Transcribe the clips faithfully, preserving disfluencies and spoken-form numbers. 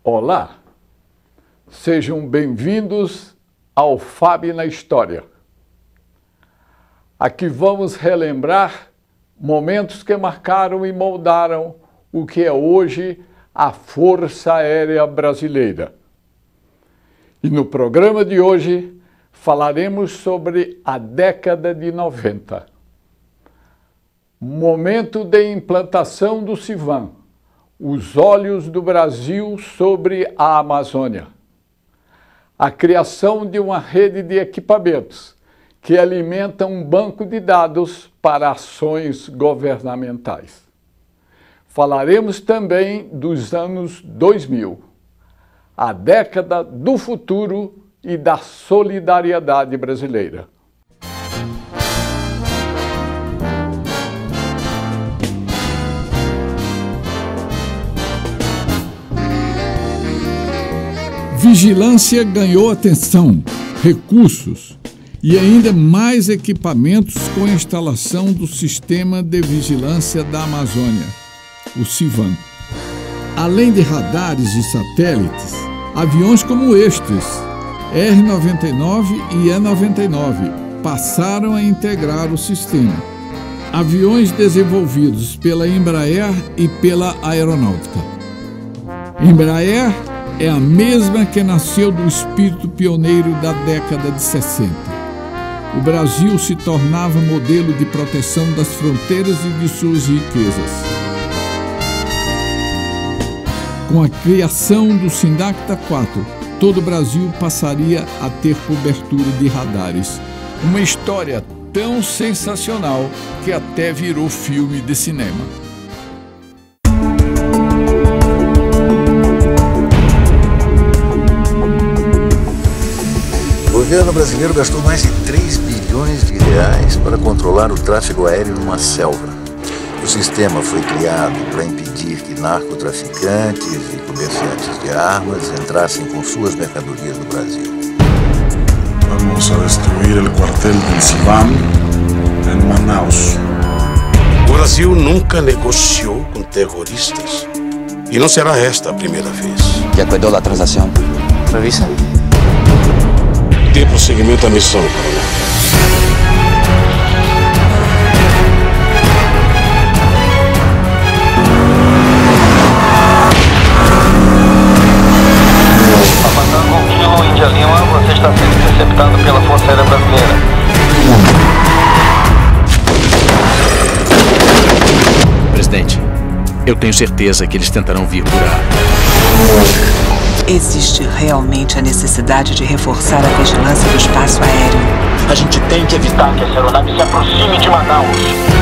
Olá, sejam bem-vindos ao Fábio na História. Aqui vamos relembrar momentos que marcaram e moldaram o que é hoje a Força Aérea Brasileira. E no programa de hoje falaremos sobre a década de noventa. Momento de implantação do CIVAM, os olhos do Brasil sobre a Amazônia. A criação de uma rede de equipamentos que alimenta um banco de dados para ações governamentais. Falaremos também dos anos dois mil, a década do futuro e da solidariedade brasileira. Vigilância ganhou atenção, recursos e ainda mais equipamentos com a instalação do Sistema de Vigilância da Amazônia, o CIVAM. Além de radares e satélites, aviões como estes, R noventa e nove e E noventa e nove, passaram a integrar o sistema. Aviões desenvolvidos pela Embraer e pela Aeronáutica. Embraer é a mesma que nasceu do espírito pioneiro da década de sessenta. O Brasil se tornava modelo de proteção das fronteiras e de suas riquezas. Com a criação do Sindacta quatro, todo o Brasil passaria a ter cobertura de radares. Uma história tão sensacional que até virou filme de cinema. O governo brasileiro gastou mais de três bilhões de reais para controlar o tráfego aéreo numa selva. O sistema foi criado para impedir que narcotraficantes e comerciantes de armas entrassem com suas mercadorias no Brasil. Vamos a destruir o quartel do CIVAM em Manaus. O Brasil nunca negociou com terroristas. E não será esta a primeira vez. Já cuidou da transação? Revisa. Dê prosseguimento à missão, coronel. Avançando com quilo Índia Lima, você está sendo interceptado pela Força Aérea Brasileira. Presidente, eu tenho certeza que eles tentarão vir por ar. Existe realmente a necessidade de reforçar a vigilância do espaço aéreo. A gente tem que evitar que essa aeronave se aproxime de Manaus.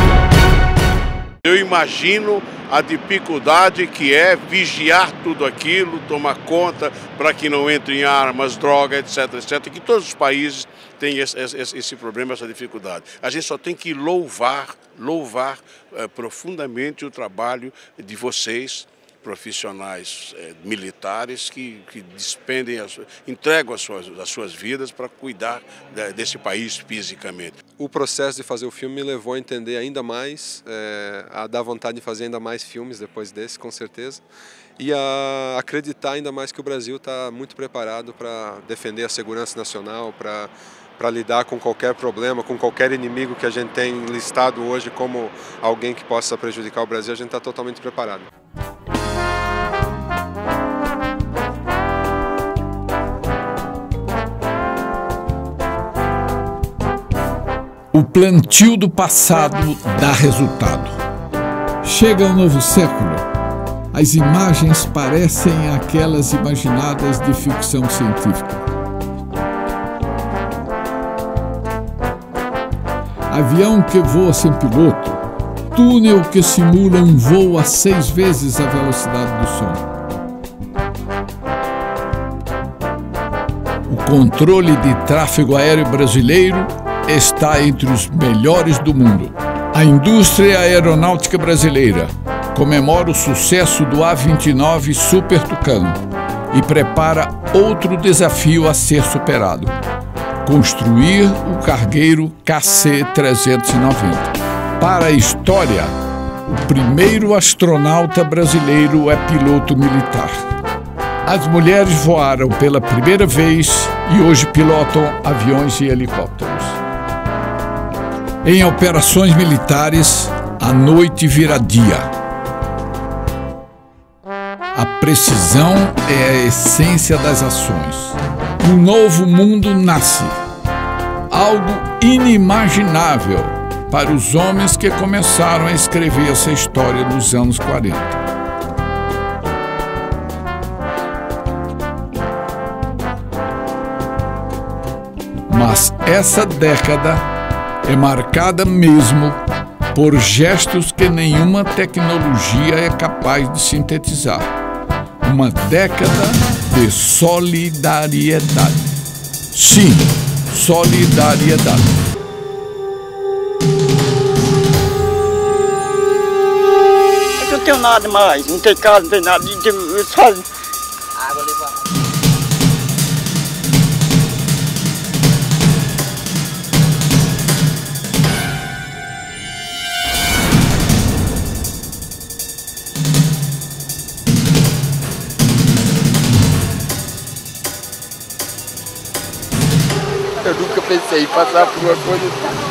Eu imagino a dificuldade que é vigiar tudo aquilo, tomar conta para que não entrem armas, droga, etc, etc, que todos os países têm esse, esse, esse problema, essa dificuldade. A gente só tem que louvar, louvar eh, profundamente o trabalho de vocês, profissionais eh, militares que, que despendem, as, entregam as suas, as suas vidas para cuidar de, desse país fisicamente. O processo de fazer o filme me levou a entender ainda mais, é, a dar vontade de fazer ainda mais filmes depois desse, com certeza, e a acreditar ainda mais que o Brasil está muito preparado para defender a segurança nacional, para para lidar com qualquer problema, com qualquer inimigo que a gente tem listado hoje como alguém que possa prejudicar o Brasil, a gente está totalmente preparado. O plantio do passado dá resultado. Chega o novo século. As imagens parecem aquelas imaginadas de ficção científica. Avião que voa sem piloto, túnel que simula um voo a seis vezes a velocidade do som. O controle de tráfego aéreo brasileiro está entre os melhores do mundo. A indústria aeronáutica brasileira comemora o sucesso do A vinte e nove Super Tucano e prepara outro desafio a ser superado: construir o cargueiro K C trezentos e noventa. Para a história, o primeiro astronauta brasileiro é piloto militar. As mulheres voaram pela primeira vez e hoje pilotam aviões e helicópteros. Em operações militares, a noite vira dia. A precisão é a essência das ações. Um novo mundo nasce. Algo inimaginável para os homens que começaram a escrever essa história nos anos quarenta. Mas essa década é marcada mesmo por gestos que nenhuma tecnologia é capaz de sintetizar. Uma década de solidariedade. Sim, solidariedade. Eu não tenho nada mais, não tem casa, não tem nada. Eles fazem. Água levada. Eu nunca pensei em passar por uma coisa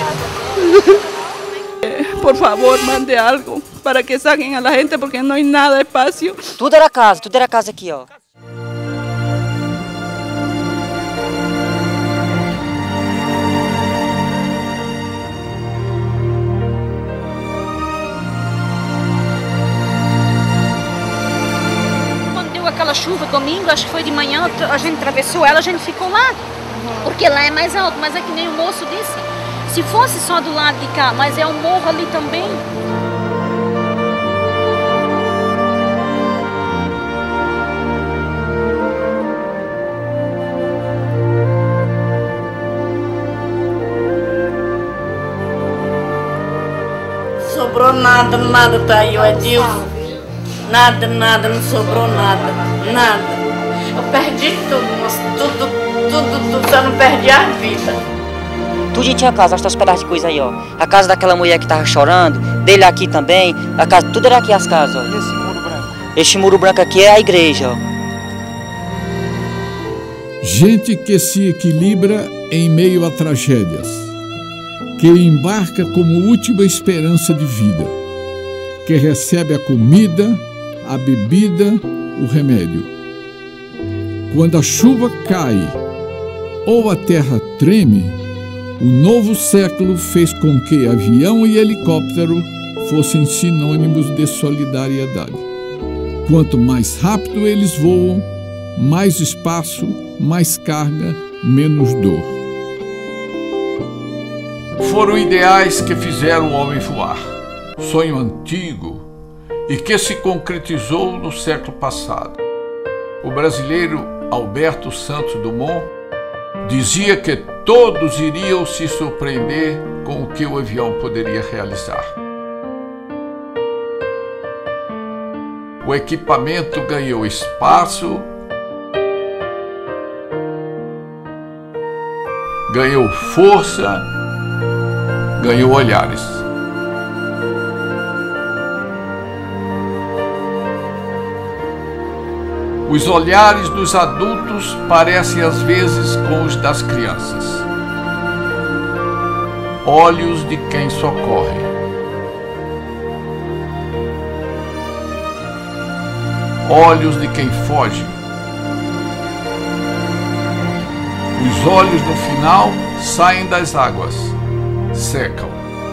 assim. Por favor, mande algo para que saquen a la gente porque no hay nada de espacio. Tudo era casa, tudo era casa aqui, ó. Quando deu aquela chuva domingo, acho que foi de manhã, a gente atravessou ela, a gente ficou lá. Porque lá é mais alto, mas é que nem o moço disse. Se fosse só do lado de cá, mas é um morro ali também. Sobrou nada, nada, tá aí, o Edilson. Nada, nada, não sobrou nada, nada. Eu perdi tudo, moço, tudo. Tudo, tudo, só não perdi a vida. Tudo tinha casa, olha os pedaços de coisa aí, ó. A casa daquela mulher que tava chorando, dele aqui também, a casa, tudo era aqui as casas, ó. E esse muro branco? Este muro branco aqui é a igreja, ó. Gente que se equilibra em meio a tragédias, que embarca como última esperança de vida, que recebe a comida, a bebida, o remédio. Quando a chuva cai ou a terra treme, o novo século fez com que avião e helicóptero fossem sinônimos de solidariedade. Quanto mais rápido eles voam, mais espaço, mais carga, menos dor. Foram ideais que fizeram o homem voar. Sonho antigo e que se concretizou no século passado. O brasileiro Alberto Santos Dumont dizia que todos iriam se surpreender com o que o avião poderia realizar. O equipamento ganhou espaço, ganhou força, ganhou olhares. Os olhares dos adultos parecem às vezes com os das crianças. Olhos de quem socorre. Olhos de quem foge. Os olhos no final saem das águas, secam.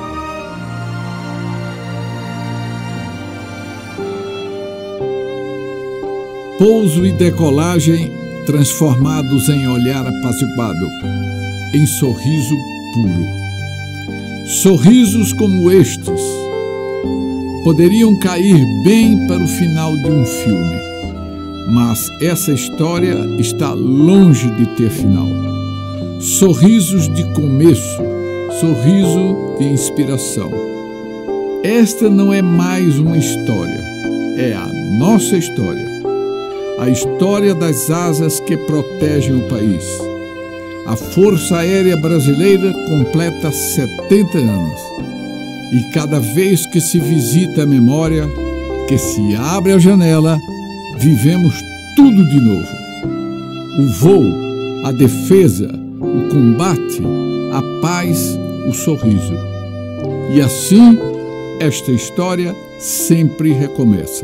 Pouso e decolagem transformados em olhar apaziguado, em sorriso puro. Sorrisos como estes poderiam cair bem para o final de um filme, mas essa história está longe de ter final. Sorrisos de começo, sorriso de inspiração. Esta não é mais uma história, é a nossa história. A história das asas que protegem o país. A Força Aérea Brasileira completa setenta anos. E cada vez que se visita a memória, que se abre a janela, vivemos tudo de novo. O voo, a defesa, o combate, a paz, o sorriso. E assim, esta história sempre recomeça.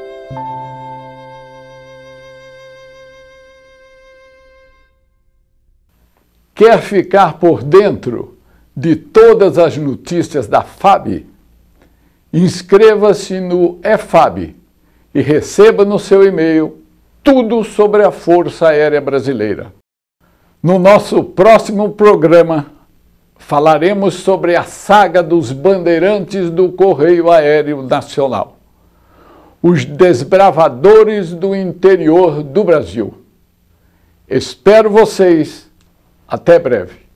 Quer ficar por dentro de todas as notícias da F A B? Inscreva-se no E F A B e receba no seu e-mail tudo sobre a Força Aérea Brasileira. No nosso próximo programa, falaremos sobre a saga dos bandeirantes do Correio Aéreo Nacional, os desbravadores do interior do Brasil. Espero vocês. Até breve.